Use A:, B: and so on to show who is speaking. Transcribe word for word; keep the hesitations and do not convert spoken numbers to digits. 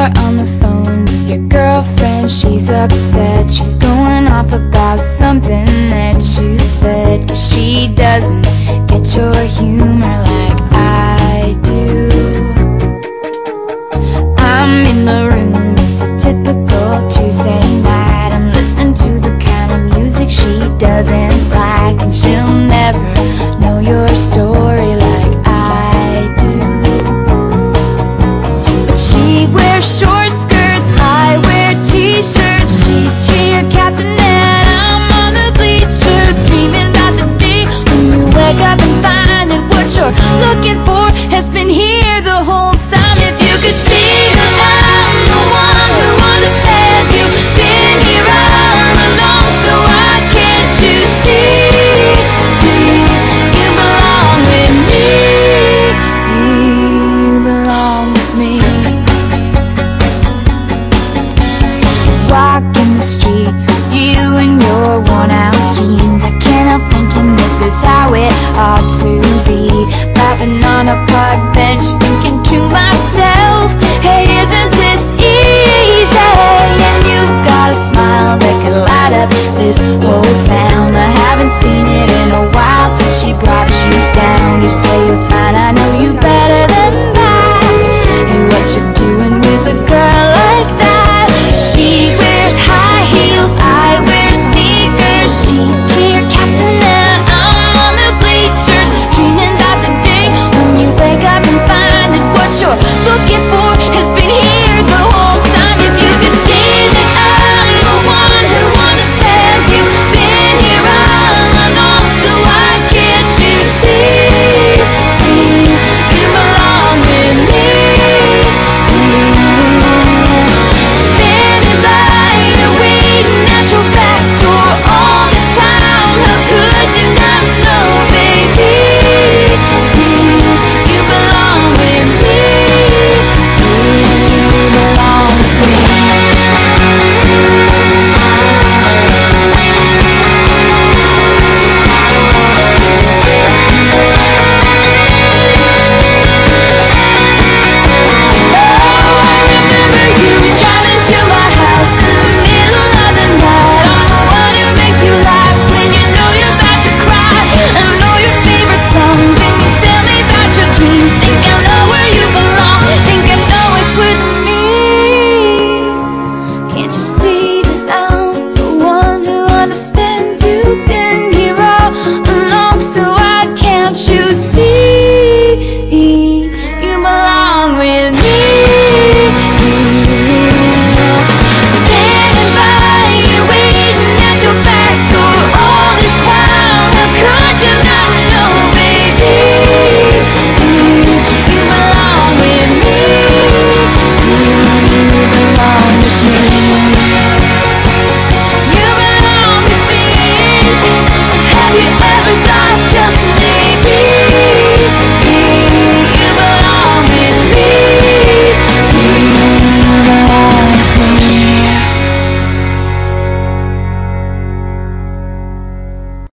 A: You're on the phone with your girlfriend. She's upset, she's going off about something that you said, 'cause she doesn't get your humor like I do. I'm in the room, it's a typical Tuesday night. I'm listening to the kind of music she doesn't like, and she'll never know your story like I do. But she wears short skirts, I wear t-shirts. She's cheer captain and I'm on the bleachers, dreaming about the day when you wake up and find that what you're looking for has been here the whole time. If you could see that I'm the one who understands you, been here all along, so why can't you see? You belong with me, you belong with me. Walking the streets with you in your worn out jeans, I can't help thinking this is how it ought to be. Laughing on a park bench, thinking to myself, hey, isn't this easy? And you've got a smile that could light up this